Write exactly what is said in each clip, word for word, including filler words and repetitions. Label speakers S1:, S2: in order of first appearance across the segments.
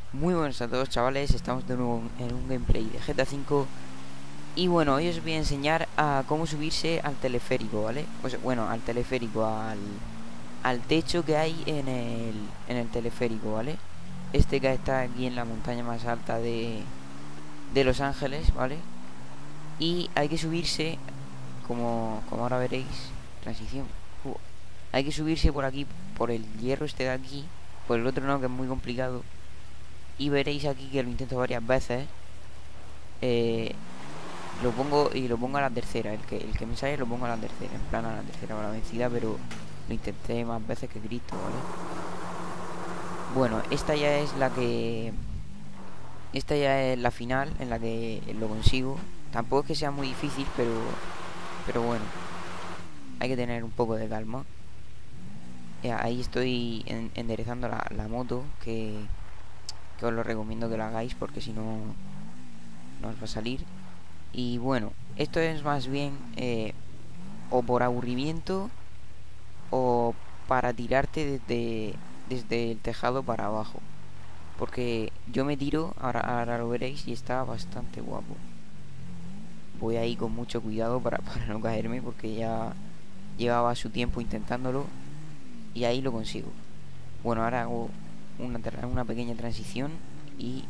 S1: Muy buenos a todos, chavales, estamos de nuevo en un gameplay de G T A cinco. Y bueno, hoy os voy a enseñar a cómo subirse al teleférico, ¿vale? Pues bueno, al teleférico, al, al techo que hay en el, en el teleférico, ¿vale? Este que está aquí en la montaña más alta de, de Los Ángeles, ¿vale? Y hay que subirse, como, como ahora veréis, transición. Uh, hay que subirse por aquí, por el hierro este de aquí, por el otro no, que es muy complicado. Y veréis aquí que lo intento varias veces. Eh, lo pongo y lo pongo a la tercera. El que, el que me sale lo pongo a la tercera. En plan a la tercera o a la vencida, pero lo intenté más veces que Cristo, ¿vale? Bueno, esta ya es la que... Esta ya es la final en la que lo consigo. Tampoco es que sea muy difícil, pero... Pero bueno, hay que tener un poco de calma. Ya, ahí estoy en, enderezando la, la moto, que, que os lo recomiendo que lo hagáis, porque si no, no os va a salir. Y bueno, esto es más bien eh, o por aburrimiento o para tirarte desde, desde el tejado para abajo. Porque yo me tiro, ahora, ahora lo veréis, y está bastante guapo. Voy ahí con mucho cuidado para, para no caerme, porque ya llevaba su tiempo intentándolo y ahí lo consigo. Bueno, ahora hago una, una pequeña transición y,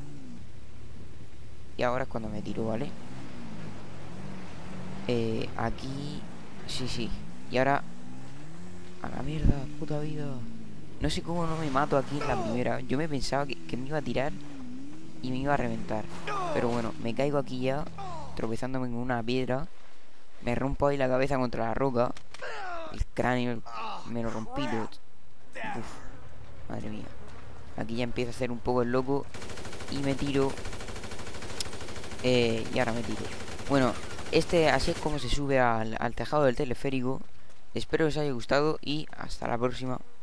S1: y ahora es cuando me tiro, ¿vale? Eh, aquí... Sí, sí. Y ahora... A la mierda, puta vida. No sé cómo no me mato aquí en la primera. Yo me pensaba que, que me iba a tirar y me iba a reventar. Pero bueno, me caigo aquí ya, tropezándome en una piedra. Me rompo ahí la cabeza contra la roca. El cráneo me lo rompí todo. Uf, madre mía. Aquí ya empieza a hacer un poco el loco. Y me tiro. Eh, y ahora me tiro. Bueno, este así es como se sube al, al tejado del teleférico. Espero que os haya gustado y hasta la próxima.